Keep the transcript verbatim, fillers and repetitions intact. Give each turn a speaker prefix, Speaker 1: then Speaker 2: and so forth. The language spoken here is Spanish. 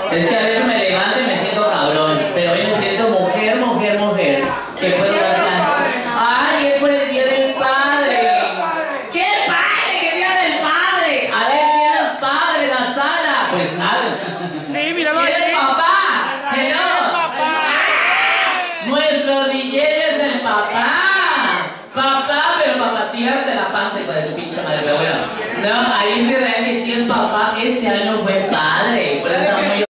Speaker 1: Es que a veces me levanto y me siento cabrón, pero hoy me siento mujer, mujer, mujer, que puedo dar clase. ¡Ay, es por el Día del Padre! ¡Qué padre, qué Día del Padre! A ver, Día del Padre, la sala. Pues nada.
Speaker 2: Sí, míralo
Speaker 1: ¿Quién es
Speaker 2: ahí.
Speaker 1: el papá? ¡Que no! Nuestro D J es el papá. Papá, pero papá, tírate la panza, hijo de tu pinche madre, pero bueno. No, ahí es que realmente sí es papá. Este año fue padre. Por eso estamos muy